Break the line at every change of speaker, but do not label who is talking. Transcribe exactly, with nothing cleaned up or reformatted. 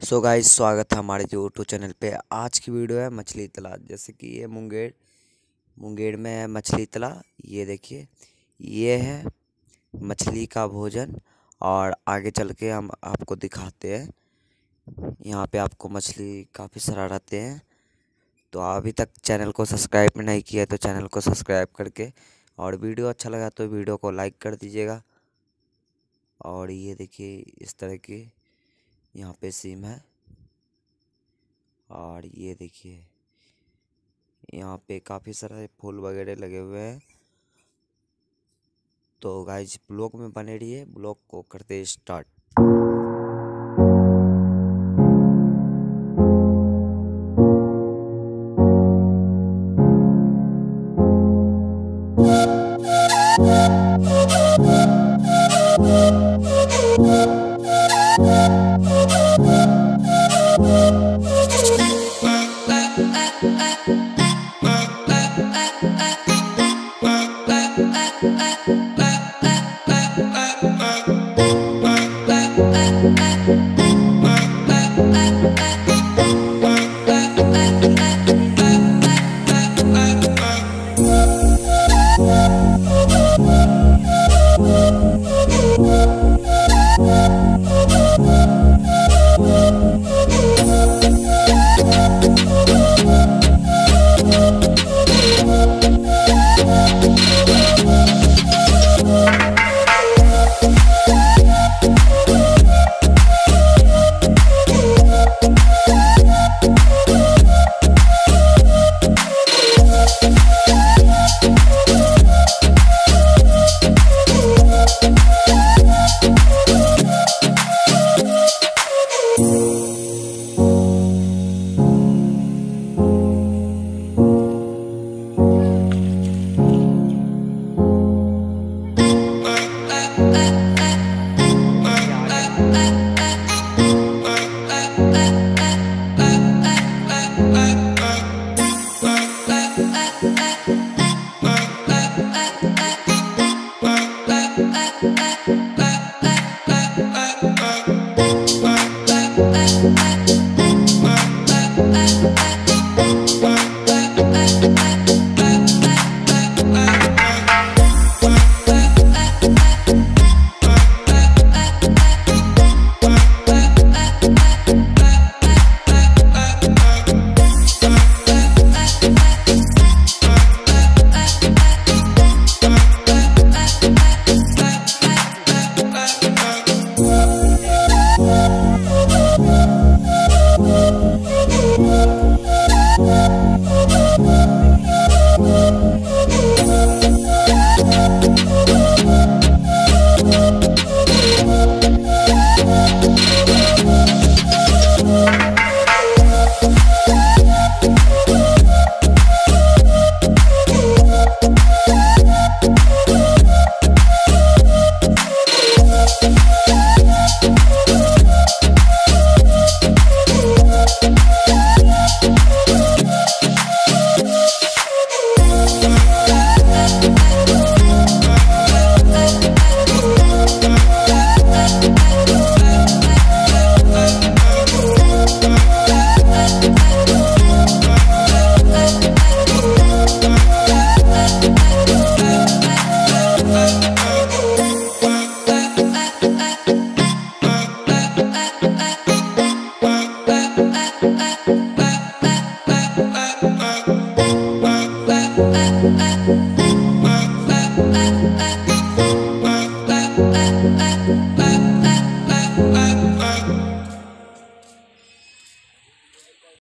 So guys, स्वागत है हमारे यूट्यूब चैनल पे। आज की वीडियो है मछली तला। जैसे कि ये मुंगेर मुंगेर में है मछली तला। ये देखिए, ये है मछली का भोजन। और आगे चल के हम आपको दिखाते हैं। यहाँ पे आपको मछली काफ़ी सारा रहते हैं। तो अभी तक चैनल को सब्सक्राइब नहीं किया है तो चैनल को सब्सक्राइब करके, और वीडियो अच्छा लगा तो वीडियो को लाइक कर दीजिएगा। और ये देखिए, इस तरह की यहाँ पे सीम है। और ये देखिए, यहाँ पे काफ़ी सारे फूल वगैरह लगे हुए हैं। तो गाइज, ब्लॉग में बने रहिए। ब्लॉग को करते स्टार्ट।
Bye.